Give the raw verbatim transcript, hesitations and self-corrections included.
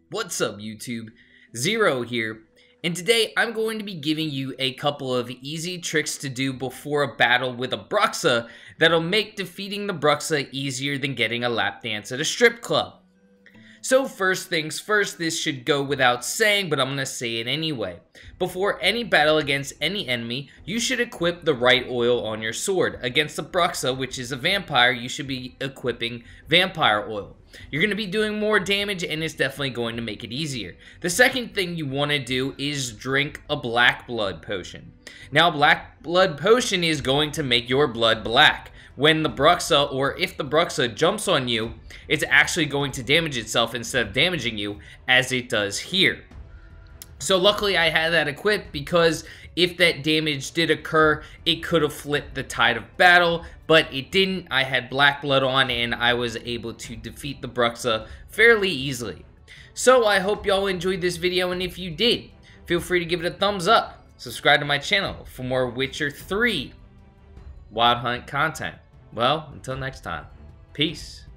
What's up YouTube? Zero here, and today I'm going to be giving you a couple of easy tricks to do before a battle with a Bruxa that'll make defeating the Bruxa easier than getting a lap dance at a strip club. So first things first, this should go without saying, but I'm going to say it anyway. Before any battle against any enemy, you should equip the right oil on your sword. Against the Bruxa, which is a vampire, you should be equipping vampire oil. You're going to be doing more damage and it's definitely going to make it easier. The second thing you want to do is drink a black blood potion. Now, black blood potion is going to make your blood black. When the Bruxa, or if the Bruxa jumps on you, it's actually going to damage itself instead of damaging you, as it does here. So luckily I had that equipped because if that damage did occur, it could have flipped the tide of battle, but it didn't. I had black blood on and I was able to defeat the Bruxa fairly easily. So I hope y'all enjoyed this video, and if you did, feel free to give it a thumbs up. Subscribe to my channel for more Witcher three Wild Hunt content. Well, until next time, peace.